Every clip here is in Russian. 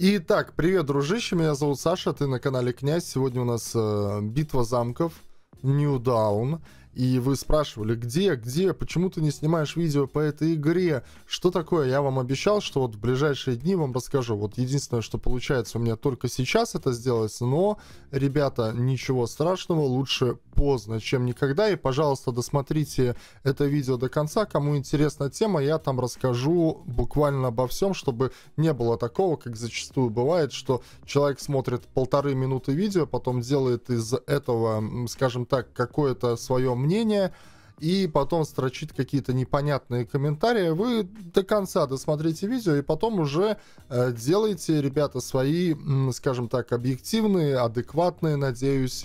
Итак, привет, дружище, меня зовут Саша, ты на канале Князь. Сегодня у нас битва замков, New Dawn. И вы спрашивали, где, почему ты не снимаешь видео по этой игре? Что такое? Я вам обещал, что вот в ближайшие дни вам расскажу. Вот единственное, что получается у меня только сейчас это сделать, но, ребята, ничего страшного, лучше поздно, чем никогда. И, пожалуйста, досмотрите это видео до конца. Кому интересна тема, я там расскажу буквально обо всем, чтобы не было такого, как зачастую бывает, что человек смотрит 1,5 минуты видео, потом делает из этого, скажем так, какое-то свое мнение, и потом строчит какие-то непонятные комментарии. Вы до конца досмотрите видео, и потом уже делайте, ребята, свои, скажем так, объективные, адекватные, надеюсь,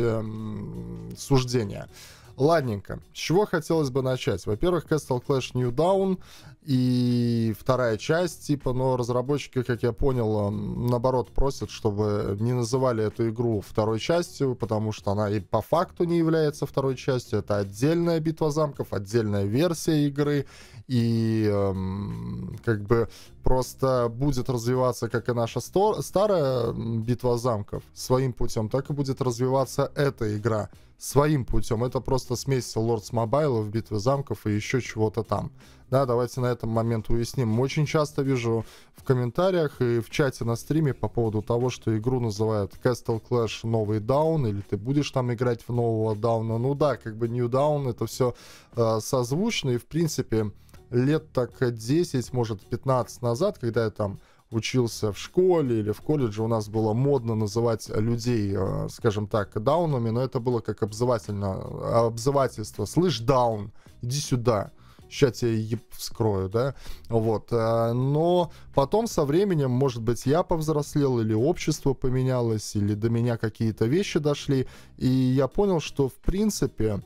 суждения. Ладненько. С чего хотелось бы начать? Во-первых, Castle Clash New Dawn и вторая часть, типа, но разработчики, как я понял, наоборот просят, чтобы не называли эту игру второй частью, потому что она и по факту не является второй частью. Это отдельная битва замков, отдельная версия игры, и как бы просто будет развиваться, как и наша старая битва замков своим путем, так и будет развиваться эта игра своим путем. Это просто смесь Lords Mobile, битвы замков и еще чего-то там. Да, давайте на этом момент уясним. Очень часто вижу в комментариях и в чате на стриме по поводу того, что игру называют Castle Clash Новый Даун, или ты будешь там играть в нового Дауна. Ну да, как бы New Dawn, это все созвучно, и в принципе лет так 10, может 15 назад, когда я там учился в школе или в колледже, у нас было модно называть людей, скажем так, даунами, но это было как обзывательство. Слышь, даун, иди сюда. Сейчас я вскрою, да, вот, но потом со временем, может быть, я повзрослел, или общество поменялось, или до меня какие-то вещи дошли, и я понял, что, в принципе,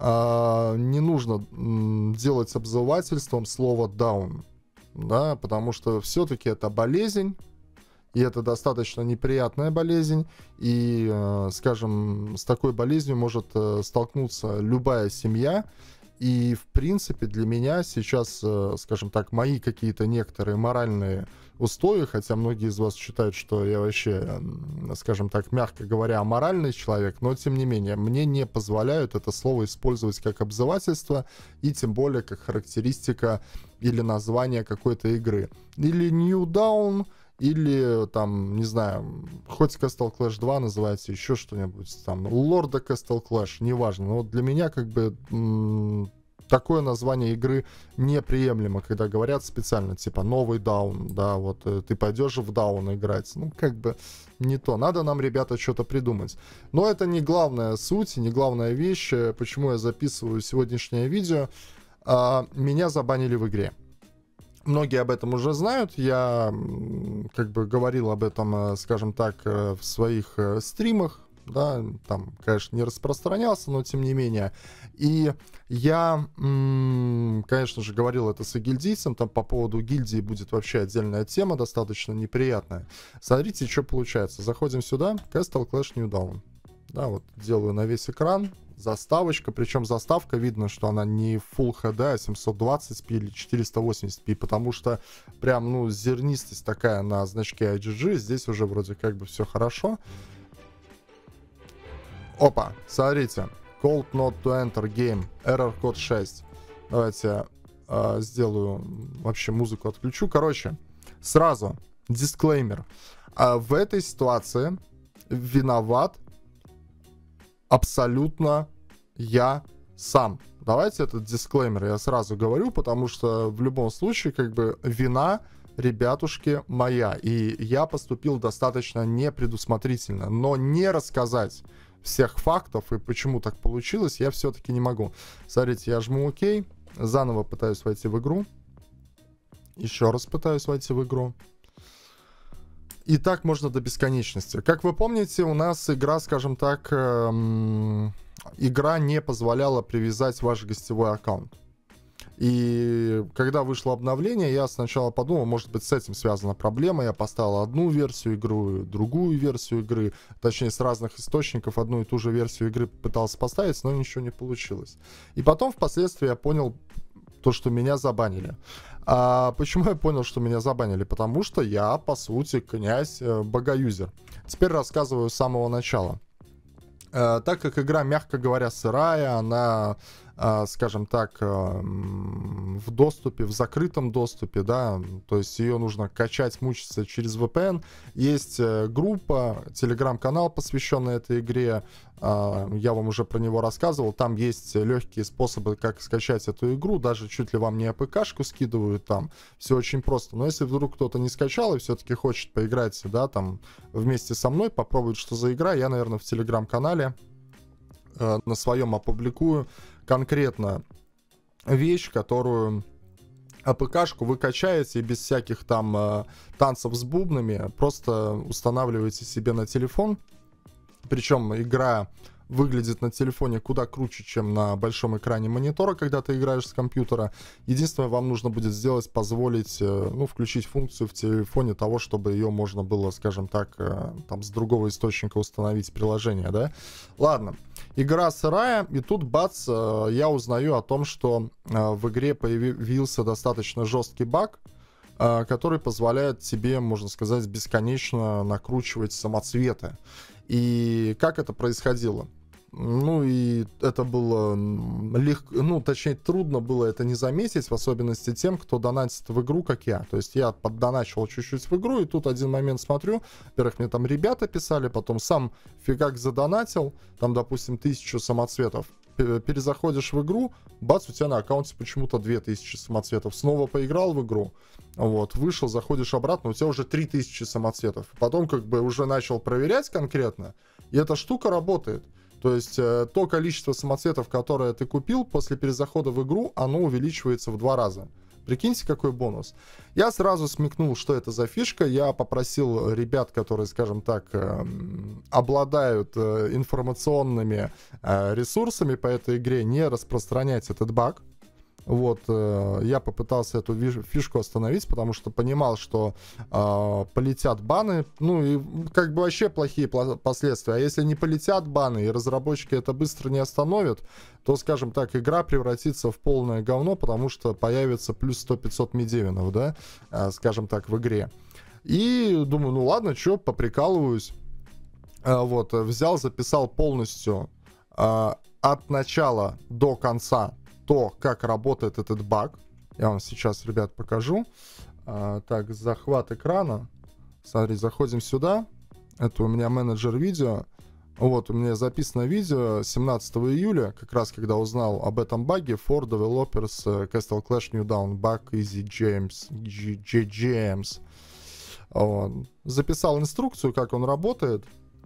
не нужно делать обзывательством слово down, да, потому что все-таки это болезнь, и это достаточно неприятная болезнь, и, скажем, с такой болезнью может столкнуться любая семья. И, в принципе, для меня сейчас, скажем так, мои какие-то некоторые моральные устои, хотя многие из вас считают, что я вообще, скажем так, мягко говоря, аморальный человек, но, тем не менее, мне не позволяют это слово использовать как обзывательство и тем более как характеристика или название какой-то игры. Или New Dawn, или там, не знаю, хоть Castle Clash 2 называется, еще что-нибудь, там, Лорда Castle Clash, неважно. Но вот для меня как бы такое название игры неприемлемо, когда говорят специально, типа, новый даун, да, вот ты пойдешь в даун играть. Ну, как бы не то. Надо нам, ребята, что-то придумать. Но это не главная суть, не главная вещь, почему я записываю сегодняшнее видео. Меня забанили в игре. Многие об этом уже знают, я как бы говорил об этом, скажем так, в своих стримах, да, там, конечно, не распространялся, но тем не менее. И я, конечно же, говорил это с гильдийцем, там по поводу гильдии будет вообще отдельная тема, достаточно неприятная. Смотрите, что получается. Заходим сюда, Castle Clash New Dawn. Да, вот делаю на весь экран. Заставочка, причем заставка видно, что она не Full HD, а 720p или 480p, потому что прям, ну, зернистость такая на значке IGG, здесь уже вроде как бы все хорошо. Опа, смотрите, Called not to enter game, error код 6. Давайте сделаю, вообще музыку отключу. Короче, сразу, дисклеймер. В этой ситуации виноват абсолютно я сам. Давайте этот дисклеймер я сразу говорю, потому что в любом случае, как бы, вина, ребятушки, моя. И я поступил достаточно непредусмотрительно. Но не рассказать всех фактов и почему так получилось, я все-таки не могу. Смотрите, я жму ОК, заново пытаюсь войти в игру. Еще раз пытаюсь войти в игру. И так можно до бесконечности. Как вы помните, у нас игра, скажем так, игра не позволяла привязать ваш гостевой аккаунт. И когда вышло обновление, я сначала подумал, может быть, с этим связана проблема. Я поставил одну версию игры, другую версию игры, точнее, с разных источников одну и ту же версию игры пытался поставить, но ничего не получилось. И потом, впоследствии, я понял, то, что меня забанили. А почему я понял, что меня забанили? Потому что я, по сути, князь богоюзер. Теперь рассказываю с самого начала. Так как игра, мягко говоря, сырая, она, скажем так, в доступе, в закрытом доступе, да, то есть ее нужно качать, мучиться через VPN. Есть группа, телеграм-канал, посвященный этой игре, я вам уже про него рассказывал, там есть легкие способы, как скачать эту игру, даже чуть ли вам не АПК-шку скидывают там, все очень просто. Но если вдруг кто-то не скачал и все-таки хочет поиграть, да, там, вместе со мной, попробовать, что за игра, я, наверное, в телеграм-канале на своем опубликую конкретно вещь, которую АПК-шку вы качаете и без всяких там танцев с бубнами просто устанавливаете себе на телефон. Причем игра выглядит на телефоне куда круче, чем на большом экране монитора, когда ты играешь с компьютера. Единственное, вам нужно будет сделать, позволить, ну, включить функцию в телефоне того, чтобы ее можно было, скажем так, там с другого источника установить приложение, да? Ладно, игра сырая, и тут, бац, я узнаю о том, что в игре появился достаточно жесткий баг, который позволяет тебе, можно сказать, бесконечно накручивать самоцветы. И как это происходило? Ну, и это было легко, ну, точнее, трудно было это не заметить, в особенности тем, кто донатит в игру, как я. То есть я поддоначил чуть-чуть в игру, и тут один момент смотрю, во-первых, мне там ребята писали, потом сам фигак задонатил, там, допустим, 1000 самоцветов. Перезаходишь в игру, бац, у тебя на аккаунте почему-то 2000 самоцветов. Снова поиграл в игру, вот, вышел, заходишь обратно, у тебя уже 3000 самоцветов. Потом как бы уже начал проверять конкретно, и эта штука работает. То есть то количество самоцветов, которое ты купил, после перезахода в игру, оно увеличивается в 2 раза. Прикиньте, какой бонус. Я сразу смекнул, что это за фишка. Я попросил ребят, которые, скажем так, обладают информационными ресурсами по этой игре, не распространять этот баг. Вот, я попытался эту фишку остановить, потому что понимал, что полетят баны, ну и как бы вообще плохие последствия. А если не полетят баны и разработчики это быстро не остановят, то, скажем так, игра превратится в полное говно, потому что появится плюс 100-500 медевинов, да, скажем так, в игре. И думаю, ну ладно, чё, поприкалываюсь. Вот, взял, записал полностью от начала до конца то, как работает этот баг. Я вам сейчас, ребят, покажу. Так, захват экрана. Смотри, заходим сюда. Это у меня менеджер видео. Вот, у меня записано видео 17 июля, как раз когда узнал об этом баге. For developers Castle Clash New Dawn Bug Easy James. Записал инструкцию, как он работает.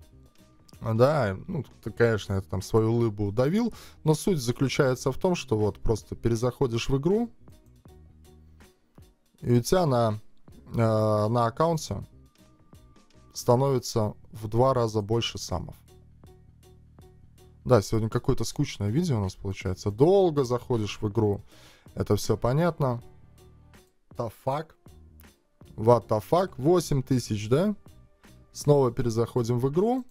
Да, ну, ты, конечно, это там свою лыбу давил, но суть заключается в том, что вот просто перезаходишь в игру, и у тебя на аккаунте становится в 2 раза больше самов. Да, сегодня какое-то скучное видео у нас получается. Долго заходишь в игру, это все понятно. The fuck? What the fuck? 8000, да? Снова перезаходим в игру.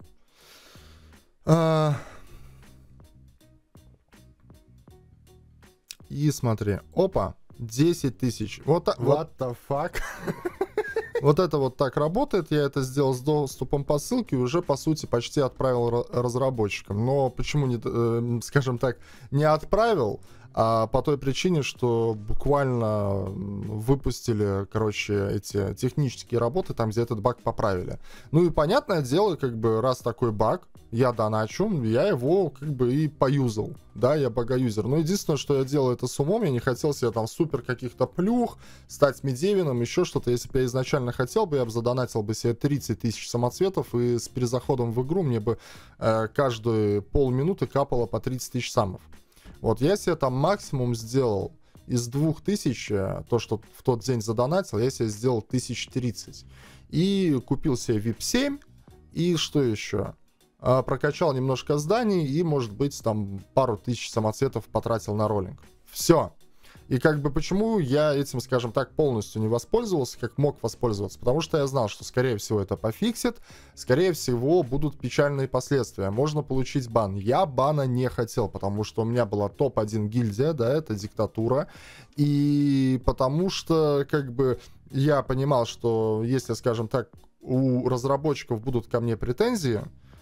И смотри, опа, 10 тысяч. Вот, what the fuck? Вот это вот так работает. Я это сделал с доступом по ссылке и уже, по сути, почти отправил разработчикам. Но почему, не, скажем так, не отправил? А по той причине, что буквально выпустили, короче, эти технические работы, там, где этот баг поправили. Ну и понятное дело, как бы, раз такой баг, я доначу, я его, как бы, и поюзал. Да, я богоюзер. Но единственное, что я делаю это с умом, я не хотел себе там супер каких-то плюх, стать медевином, еще что-то. Если бы я изначально хотел бы, я бы задонатил бы себе 30 тысяч самоцветов, и с перезаходом в игру мне бы каждые полминуты капало по 30 тысяч самов. Вот, я себе там максимум сделал из 2000, то, что в тот день задонатил, я себе сделал 1030. И купил себе VIP 7, и что еще? Прокачал немножко зданий, и, может быть, там пару тысяч самоцветов потратил на роллинг. Все. И как бы почему я этим, скажем так, полностью не воспользовался, как мог воспользоваться? Потому что я знал, что, скорее всего, это пофиксит, скорее всего, будут печальные последствия. Можно получить бан. Я бана не хотел, потому что у меня была топ-1 гильдия, да, это диктатура. И потому что, как бы, я понимал, что если, скажем так, у разработчиков будут ко мне претензии,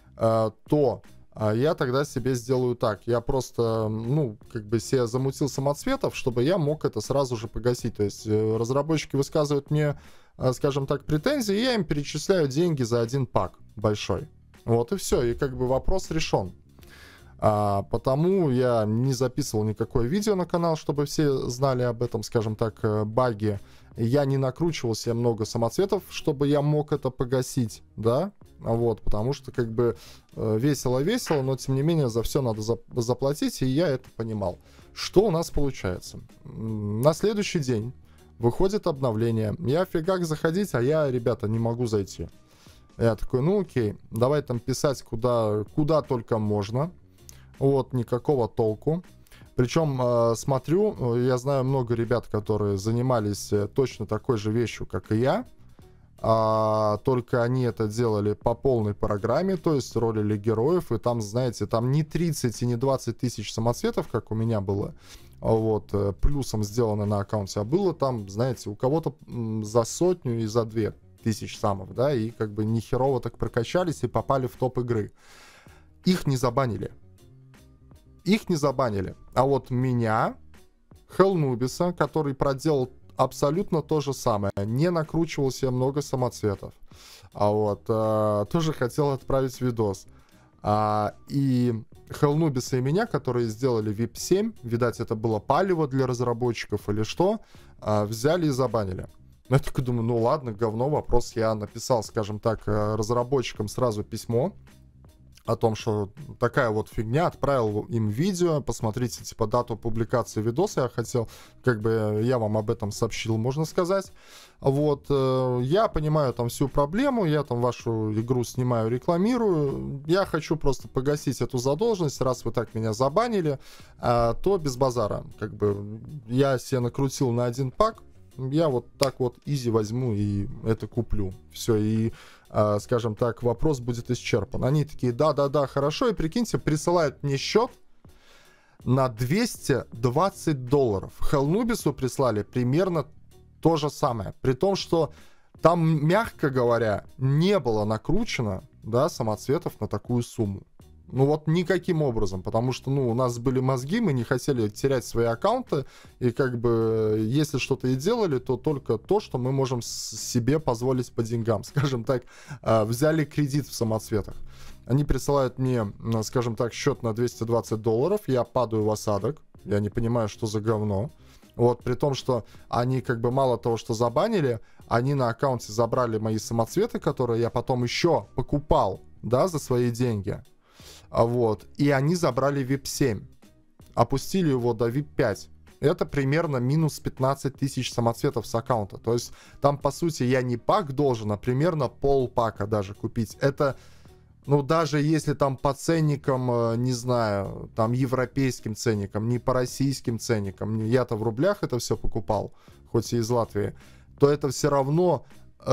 то я тогда себе сделаю так. Я просто, ну, как бы себе замутил самоцветов, чтобы я мог это сразу же погасить. То есть разработчики высказывают мне, скажем так, претензии, и я им перечисляю деньги за один пак большой. Вот и все. И как бы вопрос решен. Потому я не записывал никакое видео на канал, чтобы все знали об этом, скажем так, баге. Я не накручивал себе много самоцветов, чтобы я мог это погасить, да, вот, потому что как бы весело-весело, но тем не менее за все надо заплатить, и я это понимал. Что у нас получается? На следующий день выходит обновление, я фигак заходить, а я, ребята, не могу зайти. Я такой, ну окей, давай там писать куда только можно. Вот, никакого толку. Причем, смотрю, я знаю много ребят, которые занимались точно такой же вещью, как и я. Только они это делали по полной программе, то есть ролили героев. И там, знаете, там не 30 и не 20 тысяч самоцветов, как у меня было, вот, плюсом сделано на аккаунте. А было там, знаете, у кого-то за 100 и за 2000 самов, да, и как бы нехерово так прокачались и попали в топ игры. Их не забанили. Их не забанили. А вот меня, Хеллнубиса, который проделал абсолютно то же самое, не накручивал себе много самоцветов, тоже хотел отправить видос. И Хеллнубиса и меня, которые сделали VIP 7, видать, это было палево для разработчиков или что, взяли и забанили. Я такой думаю, ну ладно, говно, вопрос. Я написал, скажем так, разработчикам сразу письмо о том, что такая вот фигня, отправил им видео, посмотрите, типа, дату публикации видоса, я хотел, как бы, я вам об этом сообщил, можно сказать. Вот, я понимаю там всю проблему, я там вашу игру снимаю, рекламирую, я хочу просто погасить эту задолженность, раз вы так меня забанили, то без базара, как бы, я себе накрутил на один пак, я вот так вот изи возьму и это куплю. Все, и, скажем так, вопрос будет исчерпан. Они такие, да-да-да, хорошо, и прикиньте, присылают мне счет на $220. Хеллнубису прислали примерно то же самое. При том, что там, мягко говоря, не было накручено, да, самоцветов на такую сумму. Ну вот никаким образом, потому что, ну, у нас были мозги, мы не хотели терять свои аккаунты, и как бы, если что-то и делали, то только то, что мы можем себе позволить по деньгам, скажем так, взяли кредит в самоцветах. Они присылают мне, скажем так, счет на $220, я падаю в осадок, я не понимаю, что за говно. Вот, при том, что они как бы мало того, что забанили, они на аккаунте забрали мои самоцветы, которые я потом еще покупал, да, за свои деньги. Вот, и они забрали VIP 7, опустили его до VIP 5. Это примерно минус 15 тысяч самоцветов с аккаунта. То есть там, по сути, я не пак должен, а примерно полпака даже купить. Это, ну, даже если там по ценникам, не знаю, там европейским ценникам, не по российским ценникам, я-то в рублях это все покупал, хоть и из Латвии, то это все равно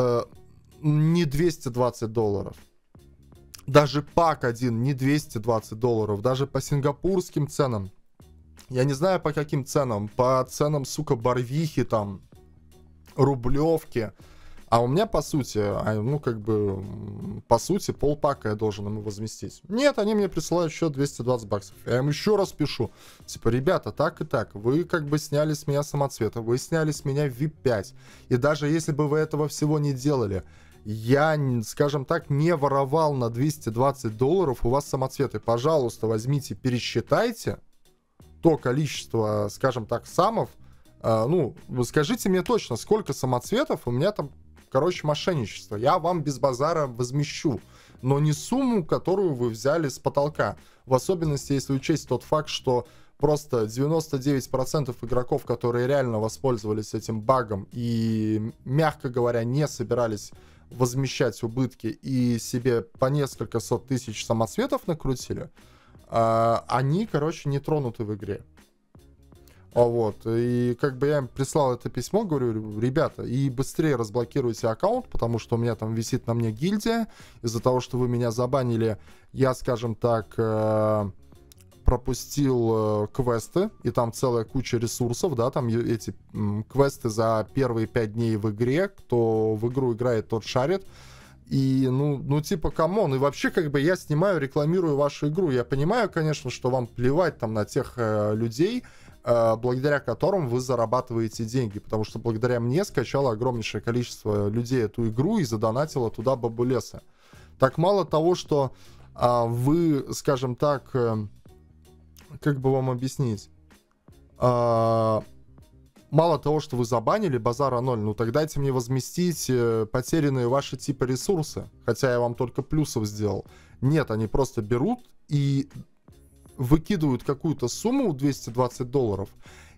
не $220. Даже пак один не $220, даже по сингапурским ценам. Я не знаю по каким ценам, по ценам, сука, Барвихи там, Рублевки. А у меня, по сути, ну, как бы, по сути, полпака я должен ему возместить. Нет, они мне присылают счет $220. Я им еще раз пишу. Типа, ребята, так и так, вы как бы сняли с меня самоцветы, вы сняли с меня VIP 5. И даже если бы вы этого всего не делали, я, скажем так, не воровал на $220 у вас самоцветы. Пожалуйста, возьмите, пересчитайте то количество, скажем так, самов. Ну, скажите мне точно, сколько самоцветов у меня там, короче, мошенничество. Я вам без базара возмещу, но не сумму, которую вы взяли с потолка. В особенности, если учесть тот факт, что просто 99% игроков, которые реально воспользовались этим багом и, мягко говоря, не собирались возмещать убытки и себе по несколько сот тысяч самоцветов накрутили, они, короче, не тронуты в игре. Вот, и как бы я им прислал это письмо, говорю, ребята, и быстрее разблокируйте аккаунт, потому что у меня там висит на мне гильдия, из-за того, что вы меня забанили, я, скажем так, пропустил квесты, и там целая куча ресурсов, да, там эти квесты за первые 5 дней в игре, кто в игру играет, тот шарит. И, ну, типа, камон, и вообще, как бы, я снимаю, рекламирую вашу игру. Я понимаю, конечно, что вам плевать там на тех людей, благодаря которым вы зарабатываете деньги, потому что благодаря мне скачало огромнейшее количество людей эту игру и задонатило туда бабулеса. Так мало того, что вы, скажем так, как бы вам объяснить, мало того, что вы забанили, базара ноль, ну так дайте мне возместить потерянные ваши типа ресурсы, хотя я вам только плюсов сделал. Нет, они просто берут и выкидывают какую-то сумму $220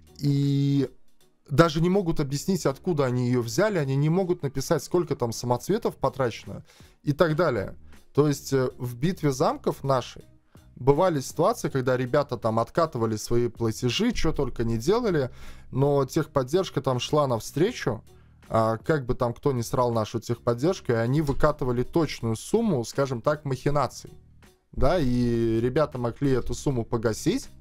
и даже не могут объяснить, откуда они ее взяли, они не могут написать, сколько там самоцветов потрачено и так далее. То есть в битве замков нашей бывали ситуации, когда ребята там откатывали свои платежи, что только не делали, но техподдержка там шла навстречу, как бы там кто ни срал нашу техподдержку, и они выкатывали точную сумму, скажем так, махинаций. Да, и ребята могли эту сумму погасить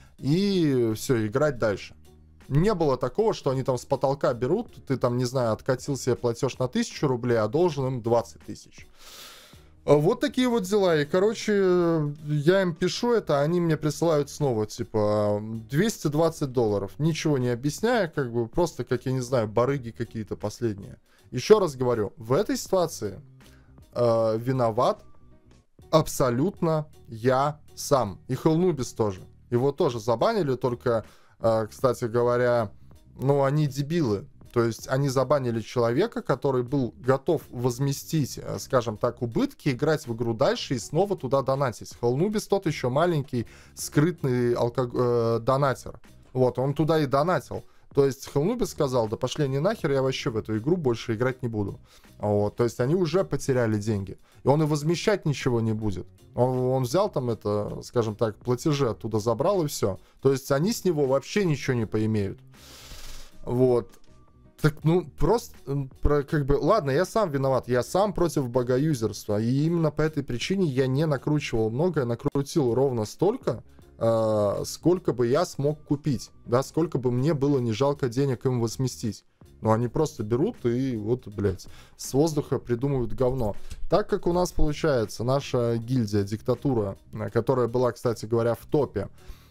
и все, играть дальше. Не было такого, что они там с потолка берут, ты там, не знаю, откатил себе платеж на 1000 рублей, а должен им 20 тысяч. Вот такие вот дела. И, короче, я им пишу это, они мне присылают снова, типа, $220. Ничего не объясняя, как бы, просто, как, я не знаю, барыги какие-то последние. Еще раз говорю, в этой ситуации виноват абсолютно я сам. И Хелнубис тоже. Его тоже забанили, только, кстати говоря, ну, они дебилы. То есть они забанили человека, который был готов возместить, скажем так, убытки, играть в игру дальше и снова туда донатить. Хелнубис тот еще маленький, скрытный донатер. Вот, он туда и донатил. То есть Хелнубис сказал, да пошли они нахер, я вообще в эту игру больше играть не буду. Вот, то есть они уже потеряли деньги. И он и возмещать ничего не будет. Он взял там это, скажем так, платежи оттуда забрал и все. То есть они с него вообще ничего не поимеют. Вот. Так, ну, просто, как бы, ладно, я сам виноват, я сам против богоюзерства, и именно по этой причине я не накручивал много, я накрутил ровно столько, сколько бы я смог купить, да, сколько бы мне было не жалко денег им возместить. Но они просто берут и вот, блядь, с воздуха придумывают говно. Так как у нас получается наша гильдия, диктатура, которая была, кстати говоря, в топе,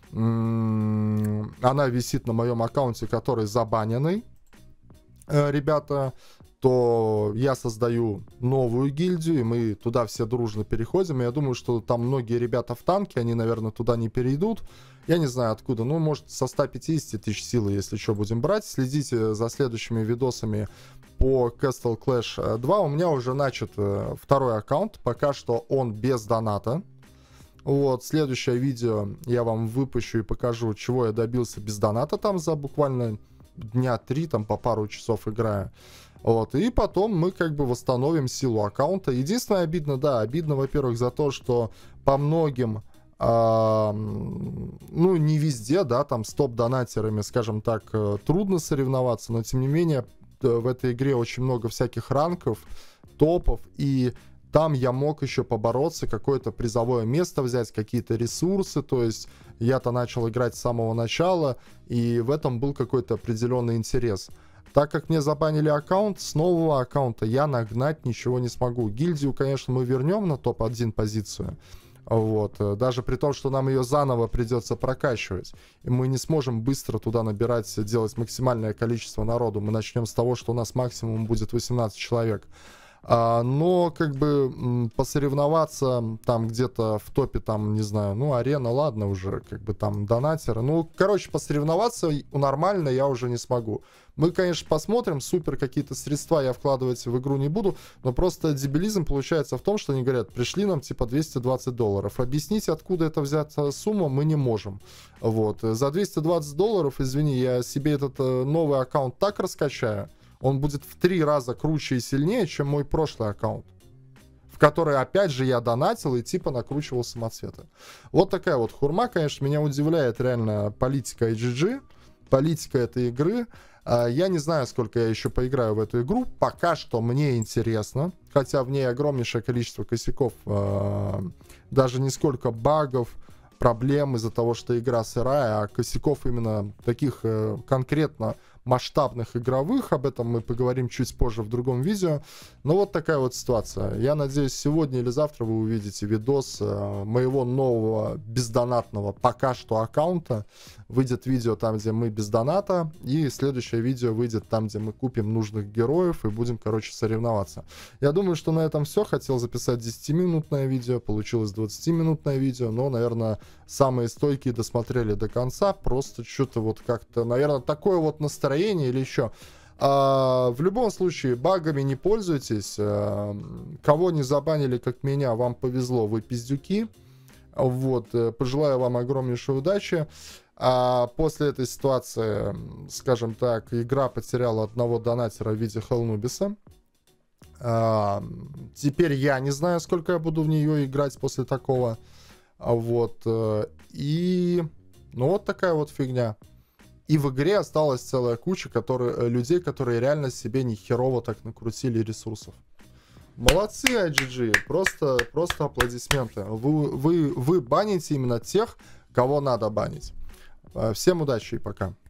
она висит на моем аккаунте, который забаненный, ребята, то я создаю новую гильдию, и мы туда все дружно переходим. Я думаю, что там многие ребята в танке, они, наверное, туда не перейдут. Я не знаю откуда, ну, может, со 150 тысяч силы, если что, будем брать. Следите за следующими видосами по Castle Clash 2. У меня уже начат второй аккаунт, пока что он без доната. Вот, следующее видео я вам выпущу и покажу, чего я добился без доната там за буквально дня 3, там по пару часов играя. Вот, и потом мы как бы восстановим силу аккаунта. Единственное обидно, да, обидно, во-первых, за то, что по многим, ну, не везде, да, там с топ-донатерами, скажем так, трудно соревноваться, но тем не менее в этой игре очень много всяких ранков, топов, и там я мог еще побороться, какое-то призовое место взять, какие-то ресурсы, то есть я-то начал играть с самого начала, и в этом был какой-то определенный интерес. Так как мне забанили аккаунт, с нового аккаунта я нагнать ничего не смогу. Гильдию, конечно, мы вернем на топ-1 позицию, вот, даже при том, что нам ее заново придется прокачивать, и мы не сможем быстро туда набирать, делать максимальное количество народу. Мы начнем с того, что у нас максимум будет 18 человек. Но как бы посоревноваться там где-то в топе, там, не знаю, ну, арена, ладно уже, как бы там донатеры. Ну, короче, посоревноваться нормально я уже не смогу. Мы, конечно, посмотрим, супер какие-то средства я вкладывать в игру не буду, но просто дебилизм получается в том, что они говорят, пришли нам типа $220. Объяснить, откуда это взята сумма, мы не можем. Вот. За $220, извини, я себе этот новый аккаунт так раскачаю, он будет в 3 раза круче и сильнее, чем мой прошлый аккаунт, в который, опять же, я донатил и типа накручивал самоцветы. Вот такая вот хурма, конечно, меня удивляет реально политика IGG. политика этой игры. Я не знаю, сколько я еще поиграю в эту игру. Пока что мне интересно, хотя в ней огромнейшее количество косяков, даже не сколько багов, проблем из-за того, что игра сырая, а косяков именно таких конкретно масштабных игровых. Об этом мы поговорим чуть позже в другом видео. Но вот такая вот ситуация. Я надеюсь, сегодня или завтра вы увидите видос моего нового бездонатного пока что аккаунта. Выйдет видео там, где мы без доната, и следующее видео выйдет там, где мы купим нужных героев и будем, короче, соревноваться. Я думаю, что на этом все. Хотел записать 10-минутное видео, получилось 20-минутное видео, но, наверное, самые стойкие досмотрели до конца. Просто что-то вот как-то, наверное, такое вот настроение или еще. В любом случае, багами не пользуйтесь. Кого не забанили, как меня, вам повезло, вы пиздюки. Вот, пожелаю вам огромнейшей удачи. После этой ситуации, скажем так, игра потеряла одного донатера в виде Хелнубиса. Теперь я не знаю, сколько я буду в нее играть после такого. Вот. И... ну, вот такая вот фигня. И в игре осталась целая куча людей, которые реально себе не херово так накрутили ресурсов. Молодцы, IGG. Просто аплодисменты. Вы баните именно тех, кого надо банить. Всем удачи и пока.